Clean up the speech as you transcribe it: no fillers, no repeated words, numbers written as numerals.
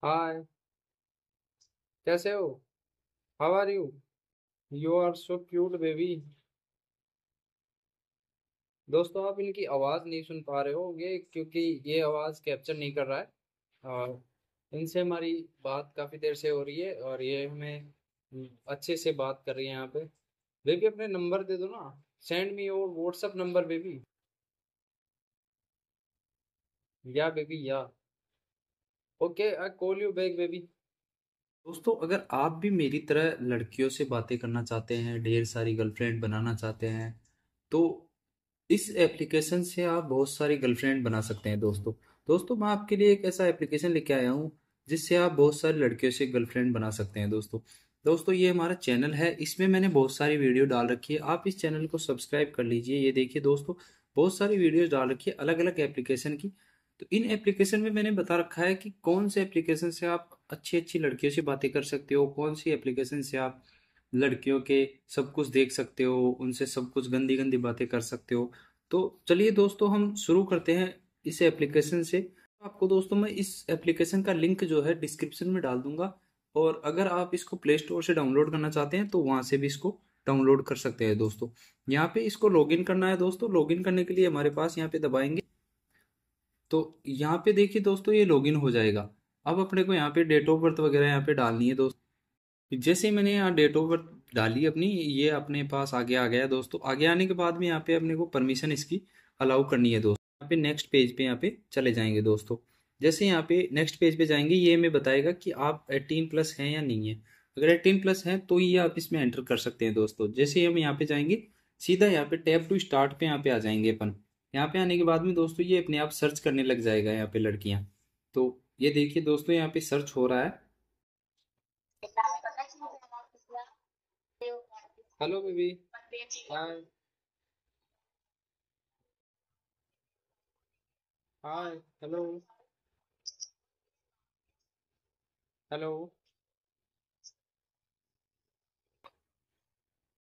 हाय। कैसे हो? How are you? You are so cute baby. दोस्तों, आप इनकी आवाज़ नहीं सुन पा रहे हो ये, क्योंकि ये आवाज़ कैप्चर नहीं कर रहा है। और इनसे हमारी बात काफ़ी देर से हो रही है और ये हमें अच्छे से बात कर रही है यहाँ पे। बेबी, अपने नंबर दे दो ना। Send me your WhatsApp number baby. या बेबी या। Okay, I call you back baby. दोस्तों, अगर आप भी मेरी तरह लड़कियों से बातें करना चाहते हैं, ढेर सारी गर्लफ्रेंड बनाना चाहते हैं, तो इस एप्लीकेशन से आप बहुत सारी गर्लफ्रेंड बना सकते हैं दोस्तों। दोस्तों, मैं आपके लिए एक ऐसा एप्लीकेशन लेके आया हूँ जिससे आप बहुत सारी लड़कियों से गर्लफ्रेंड बना सकते हैं दोस्तों। दोस्तों, ये हमारा चैनल है, इसमें मैंने बहुत सारी वीडियो डाल रखी है। आप इस चैनल को सब्सक्राइब कर लीजिए। ये देखिए दोस्तों, बहुत सारी वीडियोस डाल रखी है अलग अलग एप्लीकेशन की। तो इन एप्लीकेशन में मैंने बता रखा है कि कौन से एप्लीकेशन से आप अच्छी अच्छी लड़कियों से बातें कर सकते हो, कौन सी एप्लीकेशन से आप लड़कियों के सब कुछ देख सकते हो, उनसे सब कुछ गंदी गंदी बातें कर सकते हो। तो चलिए दोस्तों, हम शुरू करते हैं इस एप्लीकेशन से। आपको दोस्तों मैं इस एप्लीकेशन का लिंक जो है डिस्क्रिप्शन में डाल दूंगा। और अगर आप इसको प्ले स्टोर से डाउनलोड करना चाहते हैं तो वहां से भी इसको डाउनलोड कर सकते हैं दोस्तों। यहाँ पे इसको लॉगिन करना है दोस्तों। लॉगिन करने के लिए हमारे पास यहाँ पे दबाएंगे तो यहाँ पे देखिए दोस्तों, ये लॉगिन हो जाएगा। अब अपने को यहाँ पे डेट ऑफ बर्थ वगैरह यहाँ पे डालनी है दोस्तों। जैसे ही मैंने यहाँ डेट ऑफ बर्थ डाली अपनी, ये अपने पास आगे आ गया दोस्तों। आगे आने के बाद में यहाँ पे अपने को परमिशन इसकी अलाउ करनी है दोस्तों। यहाँ पे नेक्स्ट पेज पे यहाँ पे चले जाएंगे दोस्तों। जैसे यहाँ पे नेक्स्ट पेज पे जाएंगे, ये हमें बताएगा कि आप 18+ हैं या नहीं है। अगर 18+ हैं तो ये आप इसमें एंटर कर सकते हैं दोस्तों। जैसे ही हम यहाँ पे जाएंगे, सीधा यहाँ पे टैप टू स्टार्ट पे यहाँ पे आ जाएंगे अपन। यहाँ पे आने के बाद में दोस्तों, ये अपने आप सर्च करने लग जाएगा यहाँ पे लड़कियां। तो ये देखिए दोस्तों, यहाँ पे सर्च हो रहा है। Hello baby. Hi. Hi. Hello. Hello.